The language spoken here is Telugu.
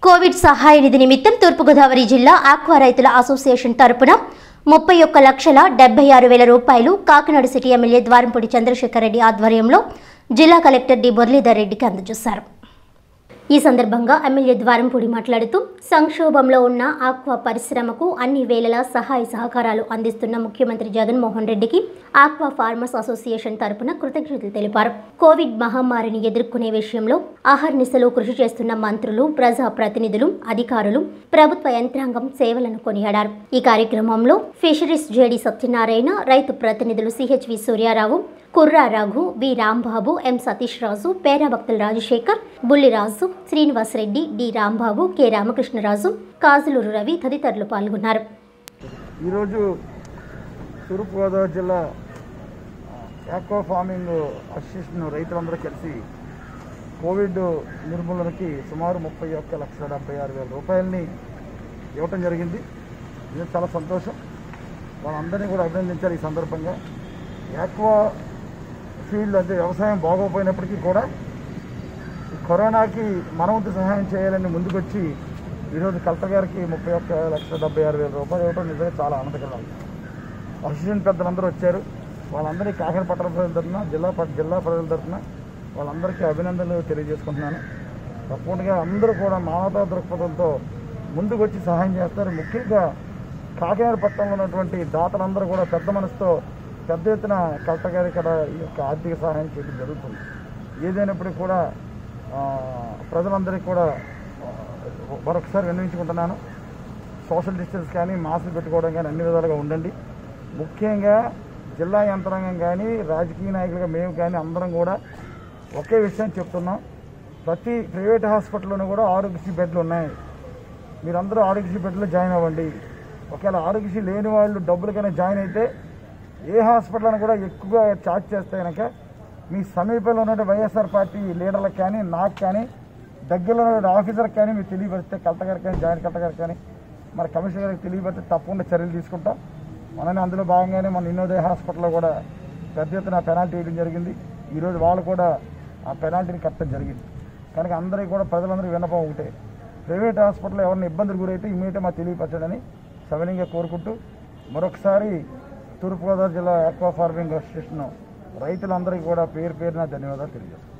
కోవిడ్ సహాయ నిధి నిమిత్తం తూర్పుగోదావరి జిల్లా ఆక్వా రైతుల అసోసియేషన్ తరపున 31,76,000 రూపాయలు కాకినాడ సిటీ ఎమ్మెల్యే ద్వారంపూడి చంద్రశేఖర్ రెడ్డి ఆధ్వర్యంలో జిల్లా కలెక్టర్ డి మురళీధర్ రెడ్డికి అందజేశారు. ఈ సందర్భంగా ఎమ్మెల్యే ద్వారంపూడి మాట్లాడుతూ సంక్షోభంలో ఉన్న ఆక్వా పరిశ్రమకు అన్ని వేళలా సహాయ సహకారాలు అందిస్తున్న ముఖ్యమంత్రి జగన్మోహన్ రెడ్డికి ఆక్వా ఫార్మర్స్ అసోసియేషన్ తరపున కృతజ్ఞతలు తెలిపారు. కోవిడ్ మహమ్మారిని ఎదుర్కొనే విషయంలో అహర్నిశలు కృషి చేస్తున్న మంత్రులు, ప్రజా ప్రతినిధులు, అధికారులు, ప్రభుత్వ యంత్రాంగం సేవలను కొనియాడారు. ఈ కార్యక్రమంలో ఫిషరీస్ జేడి సత్యనారాయణ, రైతు ప్రతినిధులు CHV Suryarao, Kurra Raghu, B Rambabu, M Satish Raju, Perabhaktula Rajasekhar, Bulliraju, Srinivas Reddy, D Rambabu, K Ramakrishnaraju, Kajuluru Ravi తదితరులు పాల్గొన్నారు. ఈరోజు తూర్పుగోదావరి జిల్లా ఆక్వా ఫార్మింగ్ అసోసియేషన్ రైతులందరూ కలిసి కోవిడ్ నిర్మూలనకి సుమారు 31,76,000 రూపాయలని ఇవ్వటం జరిగింది. ఇది చాలా సంతోషం. వాళ్ళందరినీ కూడా అభినందించారు. ఈ సందర్భంగా ఆక్వా ఫీల్డ్ అంటే వ్యవసాయం బాగోపోయినప్పటికీ కూడా ఈ కరోనాకి మనవంతు సహాయం చేయాలని ముందుకొచ్చి ఈరోజు కలెక్టర్ గారికి 31,76,000 రూపాయలు ఇవ్వడం నిజంగా చాలా ఆనందకరం. అసోసియేషన్ పెద్దలందరూ వచ్చారు. వాళ్ళందరికీ కాకినాడ పట్టణ ప్రజల తరఫున, జిల్లా ప్రజల తరఫున వాళ్ళందరికీ అభినందనలు తెలియజేసుకుంటున్నాను. తప్పకుండా అందరూ కూడా మానవతా దృక్పథంతో ముందుకొచ్చి సహాయం చేస్తారు. ముఖ్యంగా కాకినాడ పట్టణంలో ఉన్నటువంటి దాతలందరూ కూడా పెద్ద మనసుతో పెద్ద ఎత్తున కలెక్టర్ గారి ఇక్కడ ఈ యొక్క ఆర్థిక సహాయం చేయడం జరుగుతుంది. ఏదైనప్పటికీ కూడా ప్రజలందరికీ కూడా మరొకసారి విన్నవించుకుంటున్నాను. సోషల్ డిస్టెన్స్ కానీ, మాస్క్ పెట్టుకోవడం కానీ అన్ని విధాలుగా ఉండండి. ముఖ్యంగా జిల్లా యంత్రాంగం కానీ, రాజకీయ నాయకులుగా మేము కానీ అందరం కూడా ఒకే విషయాన్ని చెప్తున్నాం. ప్రతి ప్రైవేట్ హాస్పిటల్లోనూ కూడా ఆరోగ్యశ్రీ బెడ్లు ఉన్నాయి. మీరందరూ ఆరోగ్యశ్రీ బెడ్లో జాయిన్ అవ్వండి. ఒకవేళ ఆరోగ్యశ్రీ లేని వాళ్ళు డబ్బులకైనా జాయిన్ అయితే ఏ హాస్పిటల్ని కూడా ఎక్కువగా ఛార్జ్ చేస్తే కనుక మీ సమీపంలో ఉన్న వైఎస్ఆర్ పార్టీ లీడర్లకు కానీ, నాకు కానీ, దగ్గరలో ఉన్న ఆఫీసర్కి కానీ మీరు తెలియపరిస్తే, కలెక్టర్ గారికి కానీ, జాయింట్ కలెక్టర్ గారికి కానీ, మన కమిషనర్ గారికి తెలియపరిస్తే తప్పకుండా చర్యలు తీసుకుంటాం. మనని అందులో భాగంగానే మన ఇన్నోదయ హాస్పిటల్లో కూడా పెద్ద ఎత్తున పెనాల్టీ వేయడం జరిగింది. ఈరోజు వాళ్ళు కూడా ఆ పెనాల్టీని కట్టడం జరిగింది. కనుక అందరికీ కూడా ప్రజలందరికీ విన్నపం ఒకటే, ప్రైవేట్ హాస్పిటల్లో ఎవరిని ఇబ్బందులు గురైతే ఇమీడియట్గా మాకు తెలియపరచడని సవినయంగా కోరుకుంటూ మరొకసారి తూర్పుగోదావరి జిల్లా ఆక్వా ఫార్మింగ్ అసోసియేషన్ రైతులందరికీ కూడా పేరు పేరున ధన్యవాదాలు తెలియజేస్తాను.